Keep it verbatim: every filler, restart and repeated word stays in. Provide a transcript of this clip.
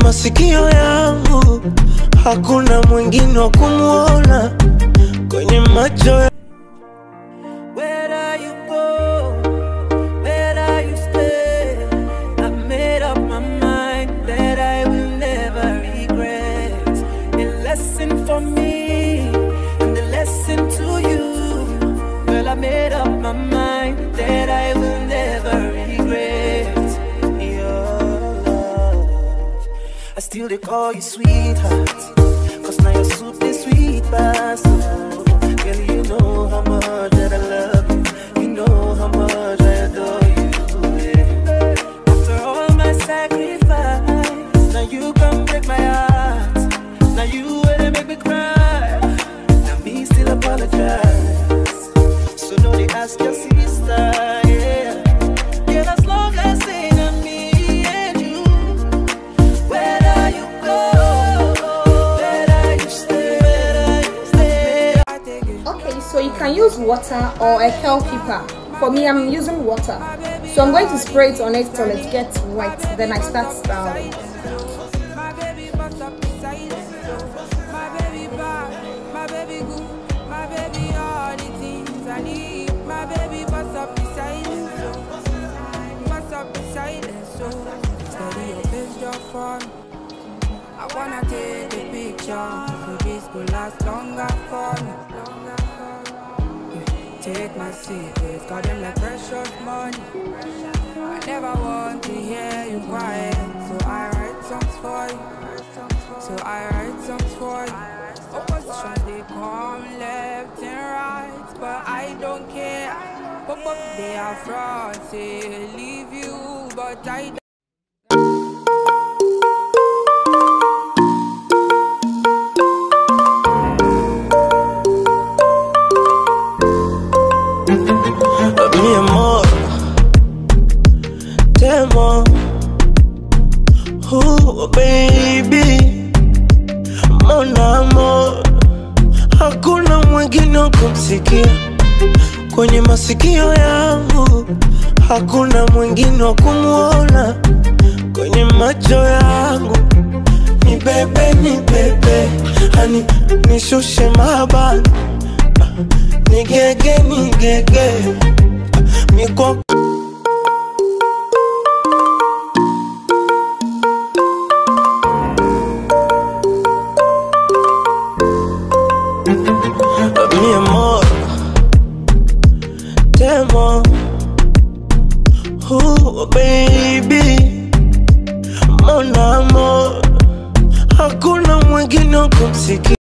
masikio yangu hakuna mwingine wa kumuona, kwenye macho ya Where are you go? Where are you stay? I've made up my mind that I will never regret. A lesson for me and a lesson to you. Well, I made up my mind that I will never regret your love. I still they call you sweetheart, cause now you're super sweet bastard. Girl, you know how much that I love you. You know how much I adore you. Yeah. After all my sacrifice, now you come break my heart. Now you wanna make me cry. Now me still apologize. So no, they ask your sister, yeah. Yeah, as long as they know me and you. Where are you go? Where are you stay? Where are you stay? Okay, so you can use water or a curl keeper. For me, I'm using water. So I'm going to spray it on it till it gets white. Then I start styling. My baby bust up beside it. My baby bad, my baby good, my baby all the things I need. My baby bust up beside it. Bust up beside it. So steady your face just for me. I wanna take a picture, so this could last longer for me. Yeah, take my secrets, got them like precious money. I never want to hear you quiet, so I write songs for you. So I write songs for you. Opposition they come left and right, but I don't care. But both they are frauds, say leave you, but I don't. mi amor, te amo, oh baby, mon amor, hakuna mwingine wa kumsikia kwenye masikio yangu, hakuna mwingine wa kumuona kwenye macho yangu. Ni bebe, ni bebe, hani nishushe mabani, nigege, nigege, miko mi amor, te amo, oh baby, mon amor, hakuna mwingine wa kumsikia.